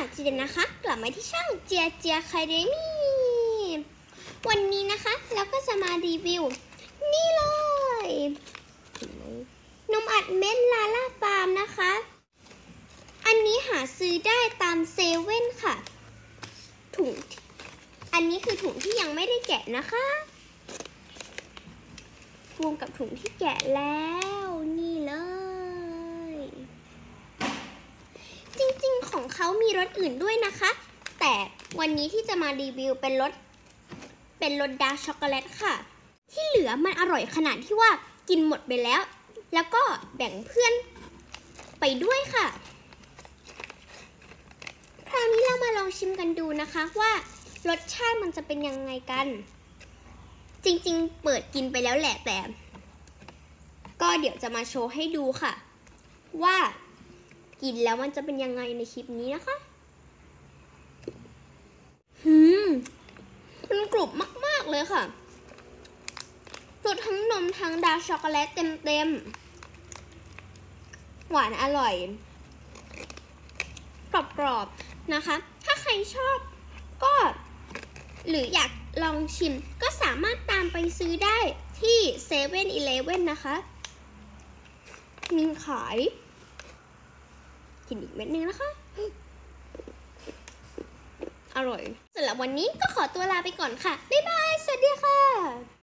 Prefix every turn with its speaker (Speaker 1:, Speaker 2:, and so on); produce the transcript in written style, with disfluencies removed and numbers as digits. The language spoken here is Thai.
Speaker 1: จีเดนนะคะกลับมาที่ช่องเจียเจียคาเดมี่วันนี้นะคะเราก็จะมารีวิวนี่เลยนมอัดเม็ดลาล่าปาล์มนะคะอันนี้หาซื้อได้ตามเซเว่นค่ะถุงอันนี้คือถุงที่ยังไม่ได้แกะนะคะรวมกับถุงที่แกะแล้วนี่เลยจริงๆของเขามีรสอื่นด้วยนะคะแต่วันนี้ที่จะมารีวิวเป็นรสดาร์กช็อกโกแลตค่ะที่เหลือมันอร่อยขนาดที่ว่ากินหมดไปแล้วก็แบ่งเพื่อนไปด้วยค่ะคราวนี้เรามาลองชิมกันดูนะคะว่ารสชาติมันจะเป็นยังไงกันจริงๆเปิดกินไปแล้วแหละแต่ก็เดี๋ยวจะมาโชว์ให้ดูค่ะว่ากินแล้วมันจะเป็นยังไงในคลิปนี้นะคะมันกรุบมากๆเลยค่ะรสทั้งนมทั้งดาร์กช็อกโกแลตเต็มหวานอร่อยกรอบๆนะคะถ้าใครชอบก็หรืออยากลองชิมก็สามารถตามไปซื้อได้ที่เซเว่นอีเลฟเว่นนะคะมีขายกินอีกเม็ดนึงนะคะอร่อยสำหรับวันนี้ก็ขอตัวลาไปก่อนค่ะบ๊ายบายสวัสดีค่ะ